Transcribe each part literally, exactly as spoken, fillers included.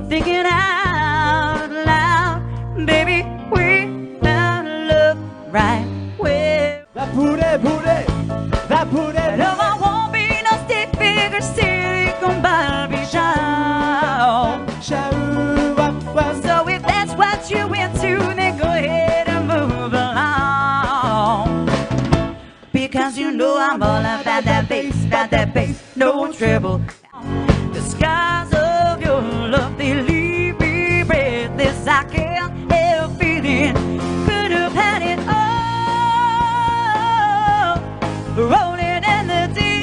thinking out loud, baby, we found love right where. That booty, booty, that booty. No, I won't be no stick figure, silicone Barbie doll. So if that's what you into, then go ahead and move along. Because you know I'm all about that bass, about that bass, no treble. The skies of your love, they leave me breathless. I can't help feeling could have had it all, rolling in the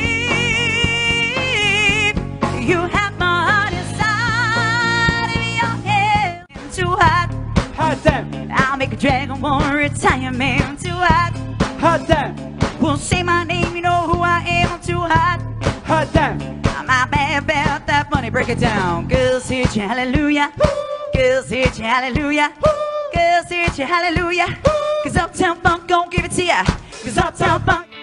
deep. You have my heart inside of your head. Too hot, Hot damn, I'll make a dragon want to retire, man. Too hot, hot damn, won't say my name, you know who I am. I'm too hot. hot damn. I'm bad about that money, break it down. Girls hit you, hallelujah. Girls hit you, hallelujah. Girls hit you, hallelujah. Cause Uptown Funk gon' give it to ya. Cause Uptown Funk